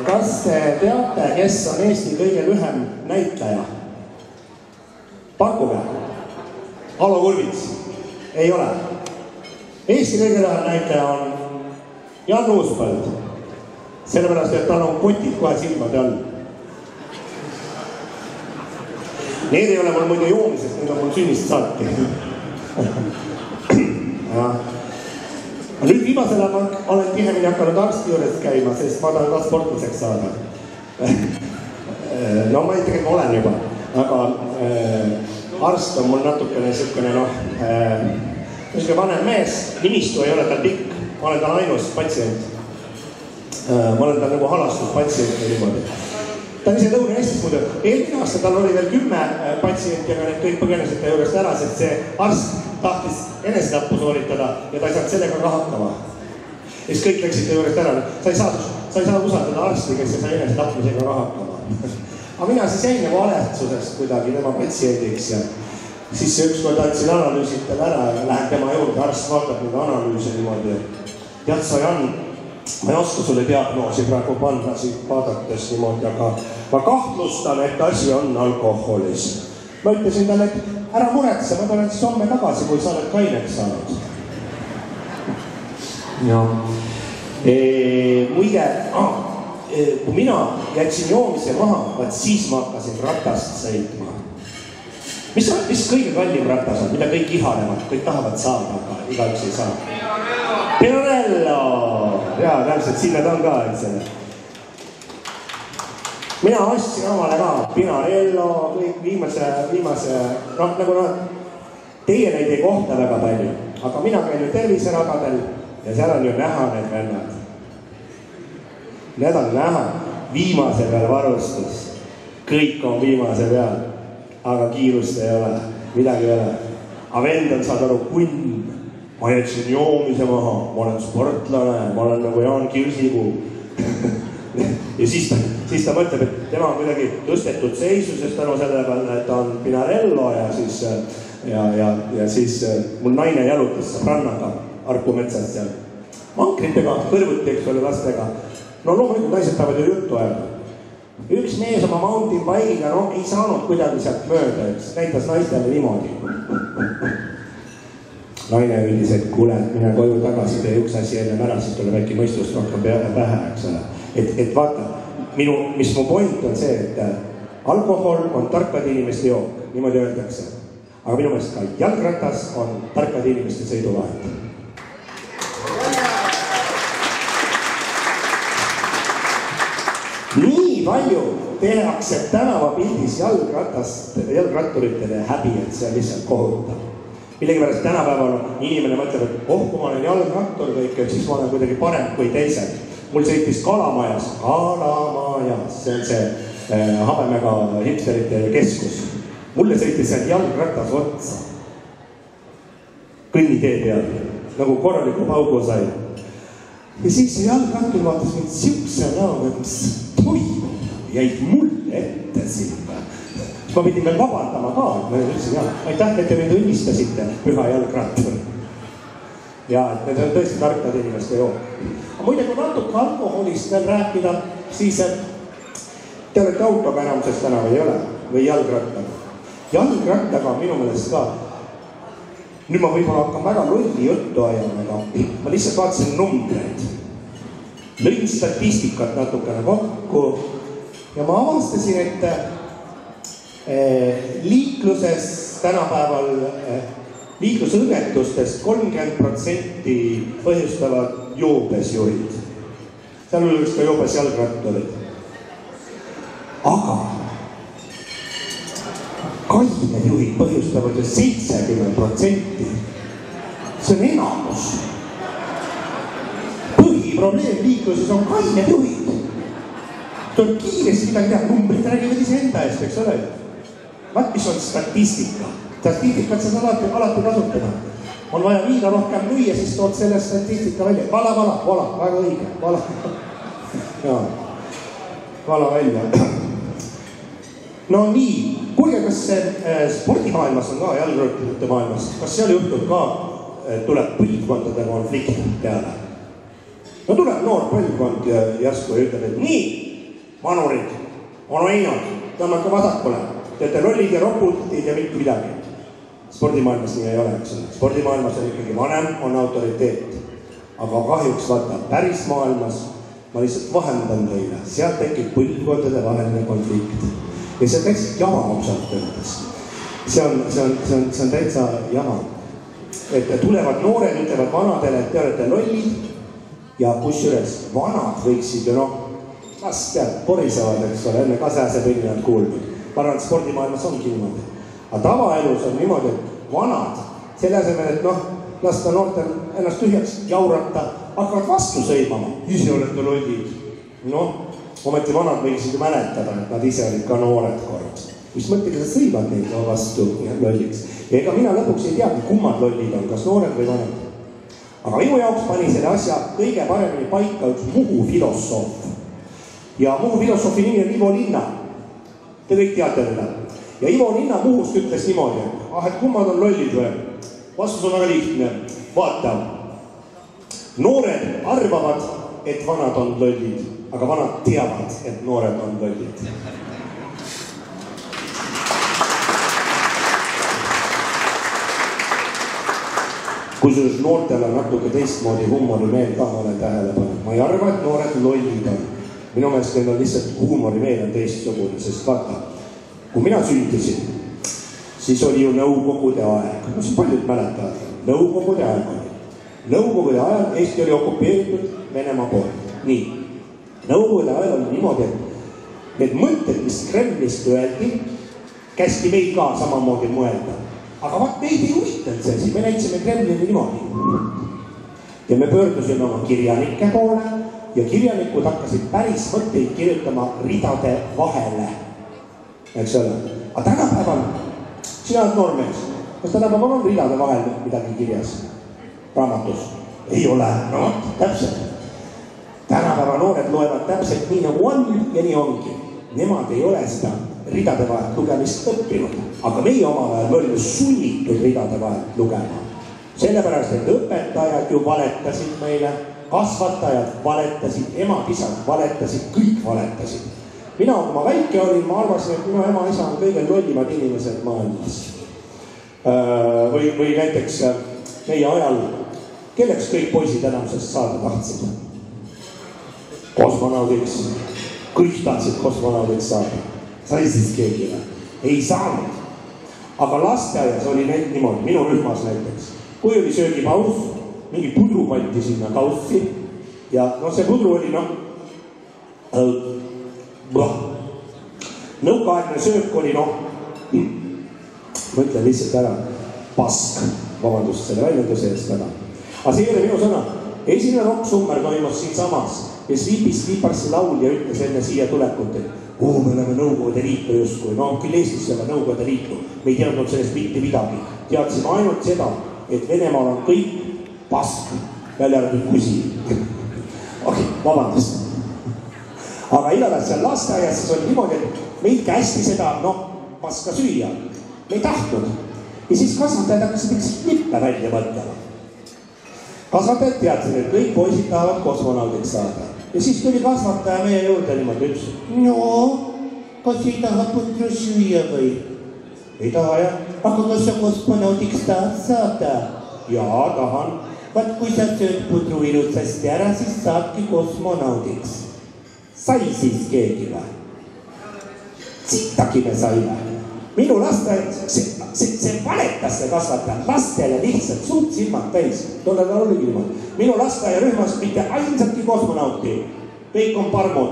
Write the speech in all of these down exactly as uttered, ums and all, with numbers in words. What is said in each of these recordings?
kas te teate, kes on Eesti kõige lühem näitleja? Pakkuge. Alo Kurvits. Ei ole. Eesti kõige lühem näitleja on Jan Uuspõld. Sellepärast, et tal on potid kohe silmade all. Need ei ole mul muide joomisest, need on mul sünnist saati. Nüüd viimasel ajal olen tihemini hakanud arsti juures käima, sest ma tahan ka sportlaseks saada. No ma ei tegelikult olen juba, aga arst on mul natukene niisugune, noh, niisugune vanem mees, nimistu ei ole tal pikk, ma olen tal ainus patsient. Ma olen tal nagu halastuspatsient või niimoodi. Ta on ise Lõuna-Eestis muidu. Eelmine aasta tal oli veel kümme patsienti, aga need kõik põgenesid ta juurest ära, sest see arst tahtis enesetappu sooritada ja ta ei saanud sellega ka hakkama. Ja siis kõik läksid ta juurest ära. Sa ei saa, sa ei saa usaldada arsti, kes ei saa enesetapmisega ka hakkama. Aga mina siis jäin nagu aletsusest kuidagi tema patsiendiks ja siis ükskord andsin analüüsid tal ära ja lähen tema juurde, arst vaatab nüüd analüüse niimoodi. Tead sa, Jan, ma ei oska sulle diagnoosi praegu panna siit vaadates niimoodi, aga ma kahtlustan, et asi on alkoholis. Ma ütlesin talle, et ära muretse, ma tulen siis homme tagasi, kui sa oled kaineks saanud. Ja e, muide, ah, e, kui mina jätsin joomise maha, vaat siis ma hakkasin ratast sõitma. Mis, mis kõige kallim ratas on, mida kõik ihanevad, kõik tahavad saada, aga igaüks ei saa? Pinarello! Jaa, täpselt, sinna ta on ka, et selle. Mina ostsin omale ka Pinarello, kõik viimase, viimase, noh, nagu noh, teie neid ei kohta väga palju, aga mina käin ju terviseragadel ja seal on ju näha need vennad. Need on näha, viimase peal varustus, kõik on viimase peal, aga kiirust ei ole, midagi ei ole. Aga vend on saad aru kunn. Ma jätsin joomise maha, ma olen sportlane, ma olen nagu Jaan Kirsipuu. Ja siis ta, siis ta mõtleb, et tema on kuidagi tõstetud seisusest tänu selle peale, et ta on Pinarello ja siis, ja, ja, ja siis mul naine jalutas sõbrannaga Arku metsas seal. Mankritega, kõrvuti, eks ole, lastega. No loomulikult naised peavad ju juttu ajada. Üks mees oma mountain bike'iga, no ei saanud kuidagi sealt mööda, eks näitas naistele niimoodi. Naine üldis, et kuule, mine koju tagasi, tee üks asi enne ära, siis tuleb äkki mõistust rohkem peale pähe, eks ole. Et, et vaata, minu, mis mu point on see, et alkohol on tarkade inimeste jook, niimoodi öeldakse. Aga minu meelest ka jalgratas on tarkade inimeste sõiduvahend. Nii palju tehakse tänavapildis jalgratast, jalgratturitele häbi, et see on lihtsalt kohutav. Millegi pärast tänapäeval inimene mõtleb, et oh, kui ma olen jalgrattur kõik, et siis ma olen kuidagi parem kui teised. Mul sõitis Kalamajas, Kalamajas, see on see äh, Habemega hipsterite keskus. Mulle sõitis seal jalgratas otsa. Kõnnitee peal, nagu korraliku paugu sai. Ja siis see jalgrattur vaatas mind siukse näoga, et mis toimub, jäid mulle ette sinna. Ma pidin veel vabandama ka, et ma ütlesin, jah, aitäh, et te mind õnnistasite, püha jalgrattur. Ja, et need on tõesti tarkad inimeste jook. Aga muide, kui natuke alkoholist veel rääkida, siis te olete autoga enamusest täna või ei ole, või jalgrattaga. Jalgrattaga minu meelest ka. Nüüd ma võib-olla hakkan väga lolli juttu ajama, aga ma lihtsalt vaatasin numbreid. Lõin statistikat natukene kokku ja ma avastasin, et liikluses tänapäeval liiklusõnnetustest kolmkümmend protsenti põhjustavad joobesjuhid. Seal oli üks ka joobes jalgratturid. Aga kained juhid põhjustavad ju seitsekümmend protsenti. See on enamus. Põhiprobleem liikluses on kained juhid. Tuleb kiiresti midagi teha, numbrid räägivad ise enda eest, eks ole. Vaat, mis on statistika. Statistikat sa saad alati, alati kasutada. On vaja viina rohkem müüa, siis tood selle statistika välja. Vala, vala, vala, väga õige. Vala, ja, vala välja. No nii, kuulge, kas see spordimaailmas on ka, jalgratturite maailmas, kas seal juhtub ka, tuleb põlvkondade konflikt peale? No tuleb noor põlvkond ja järsku ja ütleb, et nii, vanurid, onu einad, tõmmake vasakule, teete lollid ja ropud, ei tea mitte midagi. Spordimaailmas nii ei ole, eks ole. Spordimaailmas on ikkagi vanem, on autoriteet. Aga kahjuks vaata, päris maailmas ma lihtsalt vahendan teile, sealt tekib põlvkondade vaheline konflikt. Ja see on täitsa jama ausalt öeldes. See on, see on, see on, see on täitsa jama. Et tulevad noored, ütlevad vanadele, et te olete lollid ja kusjuures vanad võiksid ju noh, las tead, porisevad, eks ole, enne kasääse põlli nad kuulnud. Ma arvan, et spordimaailmas ongi niimoodi. Aga tavaelus on niimoodi, et vanad, selle asemel, et noh, lasta noortel ennast tühjaks jaurata, hakkavad vastu sõimama. Ise olete lollid. Noh, ometi vanad võiksid ju mäletada, et nad ise olid ka noored kord. Mis mõttega sa sõimad neid vastu lolliks. Ja ega mina lõpuks ei teagi, kummad lollid on, kas noored või vanad. Aga minu jaoks pani selle asja kõige paremini paika üks Muhu filosoof. Ja Muhu filosoofi nimi on Ivo Linna. Te kõik teate teda. Ja Ivo Linna Muhust ütles niimoodi, ah, et kummad on lollid või? Vastus on väga lihtne. Vaata, noored arvavad, et vanad on lollid, aga vanad teavad, et noored on lollid. Kusjuures noortel on natuke teistmoodi huumorimeel ka, ma olen tähele pannud. Ma ei arva, et noored lollid on. Minu meelest neil on lihtsalt huumorimeel on teistsugune, sest vaata, kui mina sündisin, siis oli ju Nõukogude aeg. No siis paljud mäletavad. Nõukogude aeg oli. Nõukogude ajal Eesti oli okupeeritud Venemaa poolt. Nii. Nõukogude ajal oli niimoodi, et need mõtted, mis Kremlist öeldi, kästi meid ka samamoodi mõelda. Aga vaat meid ei huvitanud see, siis me näitsime Kremlini niimoodi. Ja me pöördusime oma kirjanike poole ja kirjanikud hakkasid päris mõtteid kirjutama ridade vahele. Eks ole? Aga tänapäeval, sina oled noormees, kas tänapäeval on ridade vahel midagi kirjas? Raamatus? Ei ole. No, täpselt. Tänapäeva noored loevad täpselt nii nagu on ja nii ongi. Nemad ei ole seda ridade vahelt lugemist õppinud, aga meie oma ajal me olime sunnitud ridade vahelt lugema. Sellepärast, et õpetajad ju valetasid meile, kasvatajad valetasid, emad, isad valetasid, kõik valetasid. Mina, kui ma väike olin, ma arvasin, et minu ema isa on kõige lollimad inimesed maailmas. Või, või näiteks meie ajal, kelleks kõik poisid enamusest saada tahtsid? Kosmonaudiks. Kõik tahtsid kosmonaudiks saada. Sai siis keegi või? Ei saanud. Aga lasteaias oli need niimoodi, minu rühmas näiteks. Kui oli söögipaus, mingi pudru pandi sinna kaussi ja no see pudru oli noh äh, nõukaaegne söök oli noh ma ütlen lihtsalt ära pask, vabandust selle väljenduse eest väga. Aga see ei ole minu sõna. Esimene rock-summer toimus siin samas ja Sleepy Sleepersi laulja ütles enne siia tulekut, et oo, me oleme Nõukogude Liitu justkui. No küll Eestis selle Nõukogude Liitu. Me ei teadnud sellest mitte midagi. Teadsime ainult seda, et Venemaal on kõik pask, välja arvatud kusi. Okei, vabandust. Aga igatahes seal lasteaias siis oli niimoodi, et meid kästi seda, noh, paska süüa. Me ei tahtnud. Ja siis kasvatajad hakkasid üks lippe välja mõtlema. Kasvatajad teadsid, et kõik poisid tahavad kosmonaudiks saada. Ja siis tuli kasvataja meie juurde niimoodi ütles, no, kas ei taha putru süüa või? Ei taha, jah. Aga kas sa kosmonaudiks tahad saada? Jaa, tahan. Vaat kui sa sööd putru ilutsasti ära, siis saabki kosmonaudiks. Sai siis keegi või? Sittagi me saime. Minu laste, see, see, see valetas see kasvataja. Lastele lihtsalt suud silmad täis. Tolle ta oligi niimoodi. Minu lasteaia rühmas mitte ainsatki kosmonauti. Kõik on parmud.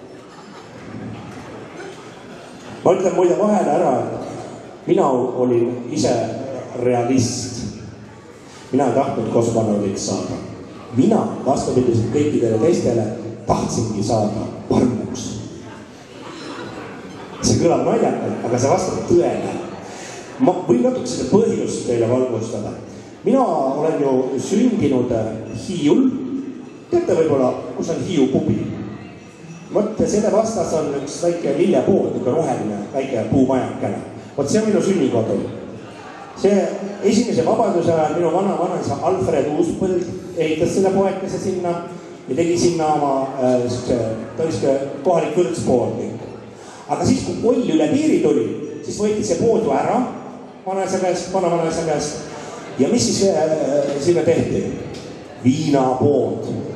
Ma ütlen muide vahele ära, et mina olin ise realist. Mina ei tahtnud kosmonaudiks saada. Mina vastupidiselt kõikidele teistele tahtsingi saada parmuks. See kõlab naljakalt, aga see vastab tõele. Ma võin natuke seda põhjust teile valgustada. Mina olen ju sündinud Hiiul. Teate võib-olla, kus on Hiiu pubi? Mõtte, selle vastas on üks väike lillepood, üks roheline väike puumajakene. Võt see on minu sünnikodu. See esimese vabaduse ajal minu vana vanaisa Alfred Uuspõld ehitas selle poekese sinna ja tegi sinna oma äh, see, ta oli siuke kohalik kõrtspoodi. Aga siis, kui koll üle piiri tuli, siis võeti see pood ju ära vanaisa käest, vana-vanaisa käest ja mis siis äh, sinna tehti? Viinapood.